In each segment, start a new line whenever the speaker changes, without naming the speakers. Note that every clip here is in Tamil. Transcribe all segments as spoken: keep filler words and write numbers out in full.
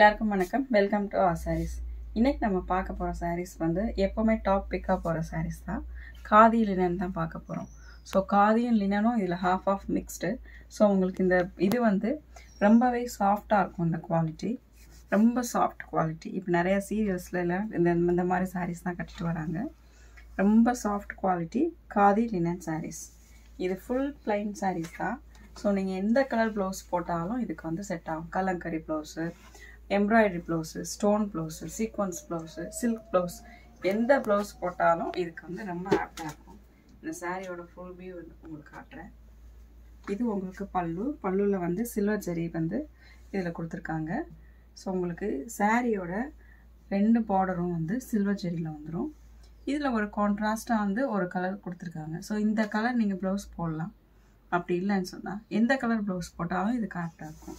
எல்லாருக்கும் வணக்கம். Welcome to our sarees. இன்னைக்கு நம்ம பார்க்க போற sarees வந்து எப்பவுமே டாப் பிக்கா போற sarees தான். காதி லினன் தான் பார்க்க போறோம். ஸோ காதியும் லினனும் இதில் ஹாஃப் ஆஃப் மிக்ஸ்டு. ஸோ உங்களுக்கு இந்த இது வந்து ரொம்பவே சாஃப்டாக இருக்கும். இந்த குவாலிட்டி ரொம்ப சாஃப்ட் குவாலிட்டி. இப்போ நிறைய சீரியல்ஸ்ல எல்லாம் இந்த இந்த மாதிரி sarees தான் கட்டிட்டு வராங்க. ரொம்ப soft quality khadi linen sarees. இது ஃபுல் பிளைன் sarees தான். ஸோ நீங்கள் எந்த கலர் ப்ளவுஸ் போட்டாலும் இதுக்கு வந்து செட் ஆகும். Kalamkari blouse, embroidery blouse, stone blouse, sequins blouse, silk blouse, எந்த ப்ளவுஸ் போட்டாலும் இதுக்கு வந்து ரொம்ப ஆப்டாக இருக்கும். இந்த சாரியோட ஃபுல் வியூ வந்து உங்களுக்கு காட்டுறேன். இது உங்களுக்கு பல்லு. பல்லுவில் வந்து சில்வர் ஜரி வந்து இதில் கொடுத்துருக்காங்க. ஸோ உங்களுக்கு சாரியோட ரெண்டு பார்டரும் வந்து சில்வர் ஜரியில் வந்துடும். இதில் ஒரு கான்ட்ராஸ்டாக வந்து ஒரு கலர் கொடுத்துருக்காங்க. ஸோ இந்த கலர் நீங்கள் ப்ளவுஸ் போடலாம். அப்படி இல்லைன்னு சொன்னால் எந்த கலர் ப்ளவுஸ் போட்டாலும் இது கரெக்டாக இருக்கும்.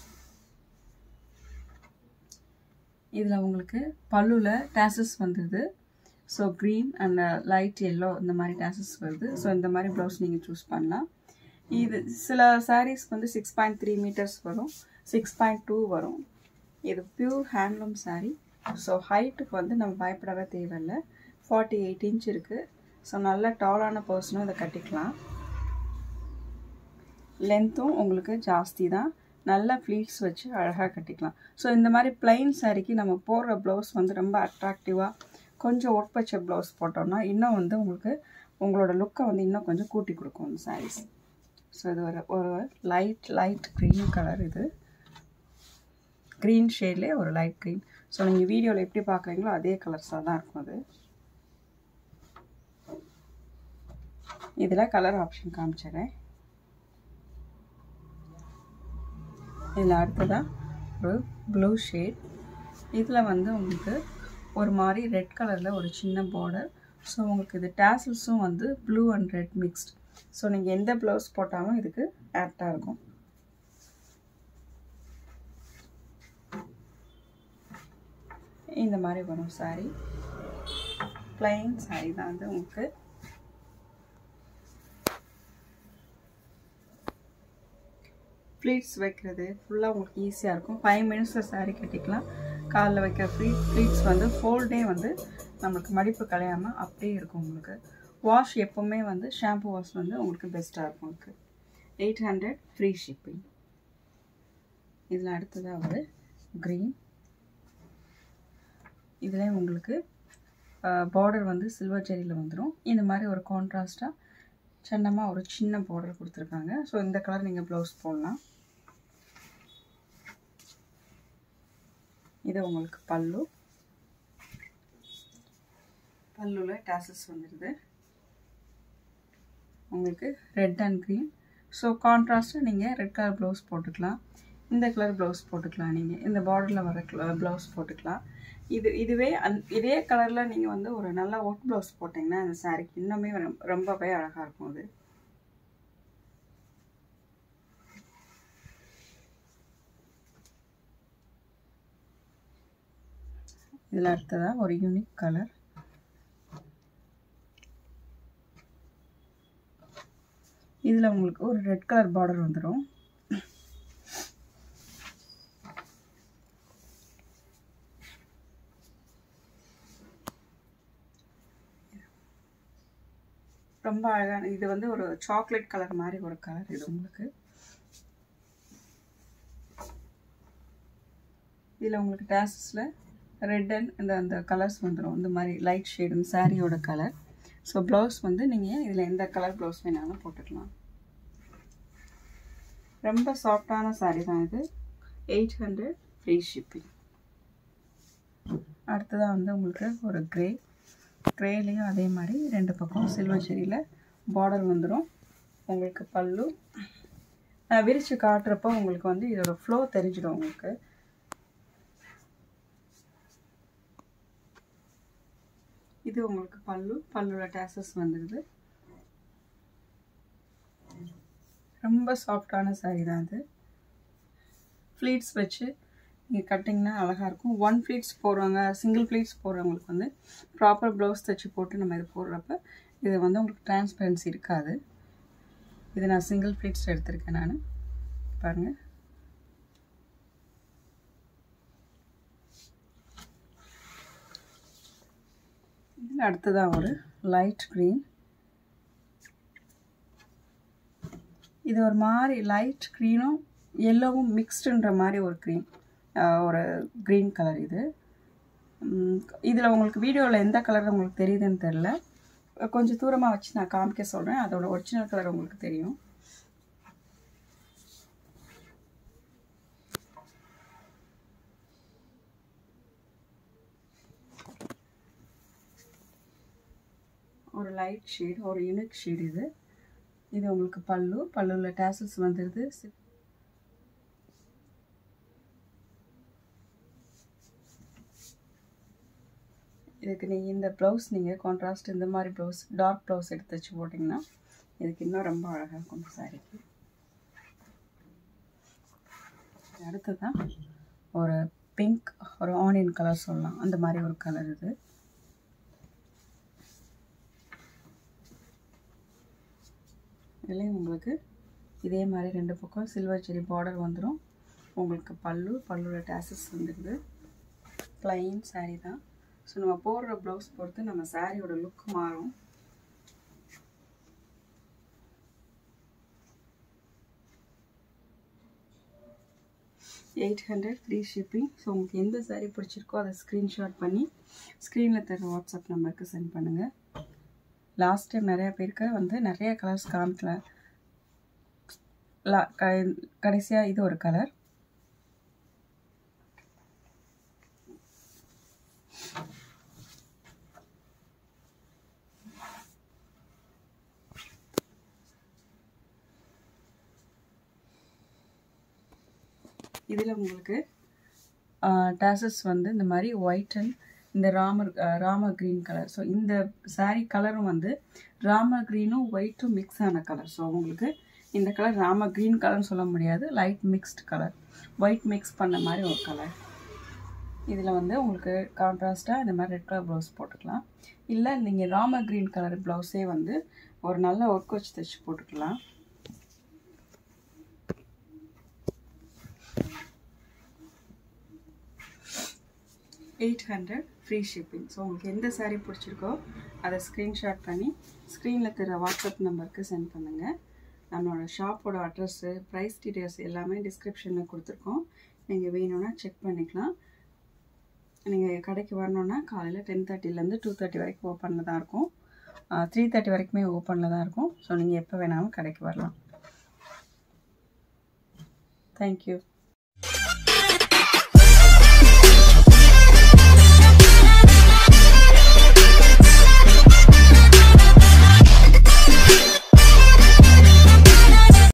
இதில் உங்களுக்கு பல்லுவில் டேசஸ் வந்துடுது. So green and light yellow இந்த மாதிரி டேசஸ் வருது. ஸோ இந்த மாதிரி ப்ளவுஸ் நீங்கள் சூஸ் பண்ணலாம். இது சில சாரீஸ் வந்து சிக்ஸ் பாயிண்ட் த்ரீ மீட்டர்ஸ் வரும், சிக்ஸ் பாயிண்ட் டூ வரும். இது பியூர் ஹேண்ட்லூம் சாரீ. ஸோ ஹைட்டுக்கு வந்து நம்ம பயப்படவே தேவையில்லை. ஃபார்ட்டி எயிட் இன்ச் இருக்குது. ஸோ நல்ல டாலான பர்சனும் இதை கட்டிக்கலாம். லென்த்தும் உங்களுக்கு ஜாஸ்தி தான். நல்லா ஃப்ளீட்ஸ் வச்சு அழகாக கட்டிக்கலாம். ஸோ இந்த மாதிரி பிளைன் சாரிக்கு நம்ம போடுற ப்ளவுஸ் வந்து ரொம்ப அட்ராக்டிவாக கொஞ்சம் ஒர்க் வச்ச ப்ளவுஸ் போட்டோம்னா இன்னும் வந்து உங்களுக்கு உங்களோட லுக்கை வந்து இன்னும் கொஞ்சம் கூட்டி கொடுக்கும் இந்த சாரீஸ். ஸோ இது ஒரு ஒரு லைட் லைட் க்ரீன் கலர். இது க்ரீன் ஷேட்லேயே ஒரு லைட் க்ரீன். ஸோ நீங்கள் வீடியோவில் எப்படி பார்க்குறீங்களோ அதே கலர்ஸாக தான் இருக்கும் அது. இதில் கலர் ஆப்ஷன் காமிச்சிடுறேன். இதில் அடுத்ததாக ஒரு ப்ளூ ஷேட். இதில் வந்து உங்களுக்கு ஒரு மாதிரி ரெட் கலரில் ஒரு சின்ன பார்டர். ஸோ உங்களுக்கு இது டேசல்ஸும் வந்து blue and red mixed. So நீங்கள் எந்த ப்ளவுஸ் போட்டாலும் இதுக்கு ஆப்டாக இருக்கும். இந்த மாதிரி வரும் சாரீ. பிளைன் சாரீ தான் வந்து உங்களுக்கு. ஃப்ளீட்ஸ் வைக்கிறது ஃபுல்லாக உங்களுக்கு ஈஸியாக இருக்கும். ஃபைவ் மினிட்ஸில் சாரீ கட்டிக்கலாம். காலில் வைக்கிற ஃப்ளீ ஃப்ளீட்ஸ் வந்து ஃபோல் டே வந்து நம்மளுக்கு மடிப்பு கலையாமல் அப்படியே இருக்கும். உங்களுக்கு வாஷ் எப்போவுமே வந்து ஷாம்பு வாஷ் வந்து உங்களுக்கு பெஸ்ட்டாக இருக்கும். உங்களுக்கு எயிட் ஹண்ட்ரட் ஃப்ரீ ஷிப்பிங். இதில் அடுத்ததாக ஒரு க்ரீன். இதில் உங்களுக்கு பார்டர் வந்து சில்வர் ஜெரியில் வந்துடும். இந்த மாதிரி ஒரு கான்ட்ராஸ்டாக சின்னமாக ஒரு சின்ன பார்டர் கொடுத்துருக்காங்க. ஸோ இந்த கலர் நீங்கள் ப்ளவுஸ் போடலாம். இது உங்களுக்கு பல்லு. பல்லுவில் டேசஸ் வந்துடுது. உங்களுக்கு ரெட் அண்ட் க்ரீன். ஸோ கான்ட்ராஸ்ட்டாக நீங்கள் ரெட் கலர் ப்ளவுஸ் போட்டுக்கலாம். இந்த கலர் ப்ளவுஸ் போட்டுக்கலாம். நீங்கள் இந்த பார்டரில் வர ப்ளவுஸ் போட்டுக்கலாம். இது இதுவே அந் இதே கலரில் நீங்கள் வந்து ஒரு நல்ல ஒர்க் ப்ளவுஸ் போட்டிங்கன்னா அந்த சாரீக்கு இன்னுமே ரொம்பவே அழகாக இருக்கும். அது இதில் அடுத்ததாக ஒரு யூனிக் கலர். இதில் உங்களுக்கு ஒரு ரெட் கலர் பார்டர் வந்துடும். ரொம்ப அழகான இது வந்து ஒரு சாக்லேட் கலர் மாதிரி ஒரு கலர். இது உங்களுக்கு இதில் உங்களுக்கு டேசஸில் ரெட் அண்ட் இந்த அந்த கலர்ஸ் வந்துடும். இந்த மாதிரி லைட் ஷேடு சாரியோட கலர். ஸோ ப்ளவுஸ் வந்து நீங்கள் இதில் எந்த கலர் ப்ளவுஸ் வேணாலும் போட்டுக்கலாம். ரொம்ப சாஃப்டான சாரீ தான் இது. Eight hundred free shipping. அடுத்ததாக வந்து உங்களுக்கு ஒரு க்ரே. க்ரேலையும் அதே மாதிரி ரெண்டு பக்கம் சில்வர் ஜெரியில் பார்டர் வந்துடும். உங்களுக்கு பல்லு விரித்து காட்டுறப்போ உங்களுக்கு வந்து இதோட ஃப்ளோ தெரிஞ்சிடும். உங்களுக்கு இது உங்களுக்கு பல்லு. பல்லுல டேசஸ் வந்துடுது. ரொம்ப சாஃப்டான சாரீ தான் அது. ஃப்ளீட்ஸ் வச்சு நீங்கள் கட்டிங்கன்னா அழகாக இருக்கும். ஒன் ஃப்ளீட்ஸ் போடுறாங்க, சிங்கிள் ஃப்ளீட்ஸ் போடுறவங்களுக்கு வந்து ப்ராப்பர் ப்ளவுஸ் தைச்சி போட்டு நம்ம இது போடுறப்ப இது வந்து உங்களுக்கு டிரான்ஸ்பரன்சி இருக்காது. இது நான் சிங்கிள் ஃப்ளீட்ஸ் எடுத்திருக்கேன். நான் பாருங்கள் அடுத்ததான் ஒரு லைட் க்ரீன். இது ஒரு மாதிரி லைட் க்ரீனும் எல்லோவும் மிக்ஸ்டுன்ற மாதிரி ஒரு க்ரீன் ஒரு க்ரீன் கலர். இது இதில் உங்களுக்கு வீடியோவில் எந்த கலர் உங்களுக்கு தெரியுதுன்னு தெரில. கொஞ்சம் தூரமாக வச்சு நான் காமிக்க சொல்கிறேன். அதோட ஒரிஜினல் கலர் உங்களுக்கு தெரியும். ஒரு லைட் ஷேட், ஒரு யூனிக் ஷேட் இது. இது உங்களுக்கு பல்லு, பல்லுவில் டேசல்ஸ் வந்துடுது. இதுக்கு நீங்கள் இந்த ப்ளவுஸ் நீங்கள் கான்ட்ராஸ்ட் இந்த மாதிரி ப்ளவுஸ் டார்க் ப்ளவுஸ் எடுத்து வச்சு போட்டிங்கன்னா இதுக்கு இன்னும் ரொம்ப அழகாக இருக்கும் சாரிக்கு. அடுத்ததான் ஒரு பிங்க், ஒரு ஆனியன் கலர் சொல்லலாம், அந்த மாதிரி ஒரு கலர் இது. இதுலேயும் உங்களுக்கு இதே மாதிரி ரெண்டு பக்கம் சில்வர் ஜெரி பார்டர் வந்துடும். உங்களுக்கு பல்லு, பல்லுவில் டேசஸ் வந்துடுது. ப்ளைன் சாரீ தான். ஸோ நம்ம போடுற ப்ளவுஸ் பொறுத்து நம்ம சாரியோட லுக் மாறும். Eight hundred free shipping. So உங்களுக்கு எந்த சாரீ பிடிச்சிருக்கோ அதை ஸ்க்ரீன்ஷாட் பண்ணி ஸ்க்ரீனில் தர வாட்ஸ்அப் நம்பருக்கு சென்ட் பண்ணுங்கள். லாஸ்ட் டைம் நிறையா பேருக்கு வந்து நிறைய கலர்ஸ் காமிக்கல. லா க கடைசியாக இது ஒரு கலர். இதில் உங்களுக்கு டேசஸ் வந்து இந்த மாதிரி ஒயிட் அண்ட் இந்த Ramar Rama green colour. So இந்த சாரீ கலரும் வந்து ராம க்ரீனும் ஒயிட்டும் மிக்ஸ் ஆன கலர். ஸோ உங்களுக்கு இந்த கலர் ராம க்ரீன் கலர்னு சொல்ல முடியாது, light mixed colour, white mix பண்ண மாதிரி ஒரு கலர். இதில் வந்து உங்களுக்கு கான்ட்ராஸ்ட்டாக இந்த மாதிரி ரெட் கலர் ப்ளவுஸ் போட்டுக்கலாம். இல்லை நீங்கள் ராம க்ரீன் கலர் ப்ளவுஸே வந்து ஒரு நல்ல ஒர்க் வச்சு தைச்சி போட்டுக்கலாம். Eight hundred free shipping. So உங்களுக்கு எந்த சாரீ பிடிச்சிருக்கோ அதை ஸ்க்ரீன்ஷாட் பண்ணி ஸ்க்ரீனில் தர வாட்ஸ்அப் நம்பருக்கு சென்ட் பண்ணுங்கள். நம்மளோட ஷாப்போட அட்ரஸ்ஸு, ப்ரைஸ் டீட்டெயில்ஸ் எல்லாமே டிஸ்கிரிப்ஷனில் கொடுத்துருக்கோம். நீங்கள் வேணும்னா செக் பண்ணிக்கலாம். நீங்கள் கடைக்கு வரணுன்னா காலையில் டென் தேர்ட்டிலேருந்து டூ தேர்ட்டி வரைக்கும் ஓப்பனில் தான் இருக்கும். த்ரீ தேர்ட்டி வரைக்குமே ஓப்பனில் தான் இருக்கும். ஸோ நீங்கள் எப்போ வேணாலும் கடைக்கு வரலாம். தேங்க்யூ.